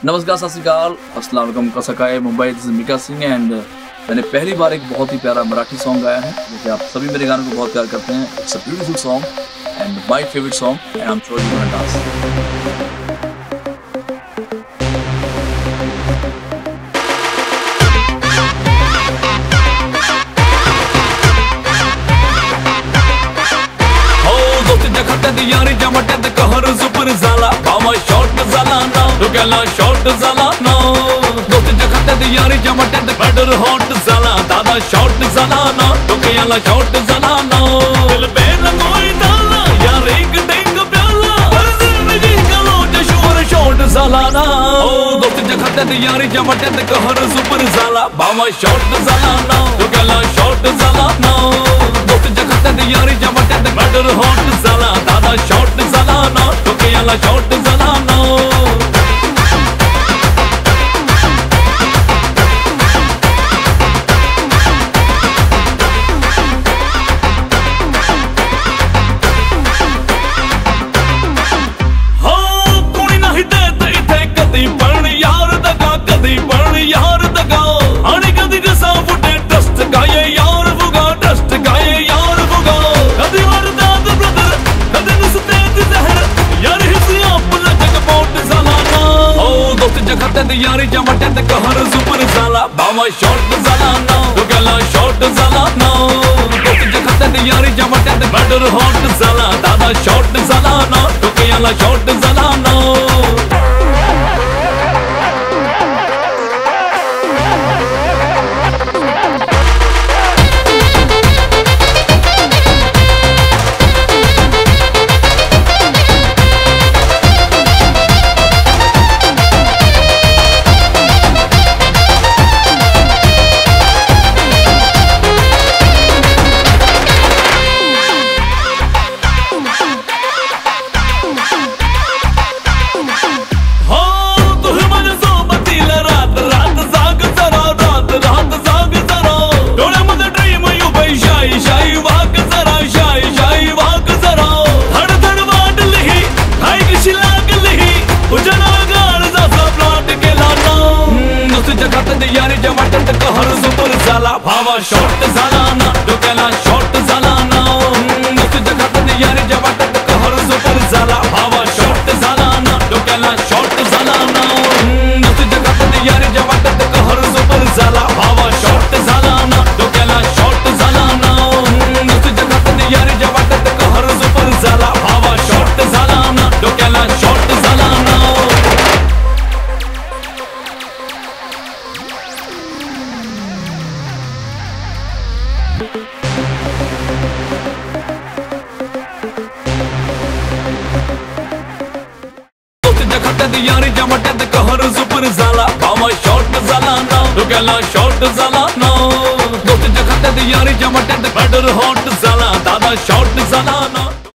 नमस्कार, सत श्री अकाल, अस्सलाम वालेकुम, कैसा है Mumbai. This is Mika Singh and मैंने पहली बार एक बहुत ही प्यारा मराठी सॉन्ग गाया है। जैसे आप सभी मेरे गानों को बहुत प्यार करते हैं। It's a beautiful song and my favourite song and I am sure you gonna dance. यारी जमट्यात कहर सुपर झाला, भावा शॉर्ट झाला ना, डोक्याला शॉर्ट झाला ना। दोस्तीच्या खात्यात यारी जमट्यात बॅटर हॉट झाला, दादा शॉर्ट झाला ना, डोक्याला शॉर्ट झाला ना। दिल पे रंगोई डाला यार एक टेंग प्याला, पर जिंदगी का लोट शोर शॉर्ट झाला ना। दोस्तीच्या खात्यात यारी जमट्यात कहर सुपर झाला, भावा शॉर्ट झाला ना, डोक्याला शॉर्ट झाला ना। दोस्तीच्या खात्यात यारी जमट्यात बॅटर हॉट झाला, दादा शॉर्ट झाला ना, डोक्याला शॉर्ट झाला ना। हो कोणी नाही देत इथे कधी पण यार दगा, कधी पण यार दगा। आणि कधी कसा फुटे ट्रस्ट काय यार फुगा, ट्रस्ट काय यार फुगा। कधी वारदात ब्रदर, कधी नुसतेच जहर, यार हिची आपला जगपोट झाला ना। हो दोस्तीच्या खात्यात यारीच्या वाट्यात कहर सुपर झाला, भावा शॉर्ट झाला ना, डोक्याला शॉर्ट झाला ना। दोस्तीच्या खात्यात यारीच्या वाट्यात बॅटर हॉट झाला, दादा शॉर्ट झाला ना, डोक्याला शॉर्ट झाला ना। यारीच्या वाट्यात कहर सुपर झाला, भावा शॉर्ट झाला ना, डोक्याला शॉर्ट झाला ना। तुझ्या खात्यात यारीच्या वाट्यात कहर सुपर झाला, भावा शॉर्ट झाला ना, डोक्याला शॉर्ट झाला ना। तुझ्या खात्यात यारीच्या वाट्यात कहर सुपर झाला, भावा शॉर्ट झाला ना, डोक्याला शॉर्ट झाला ना। तुझ्या खात्यात यारीच्या वाट्यात कहर सुपर झाला, भावा शॉर्ट झाला ना, डोक्याला शॉर्ट झाला ना। यारीच्या वाट्यात कहर सुपर झाला, भावा शॉर्ट झाला ना, डोक्याला शॉर्ट झाला ना। दोस्तीच्या खात्यात यारीच्या वाट्यात बॅटर हॉट झाला, दादा शॉर्ट झाला ना।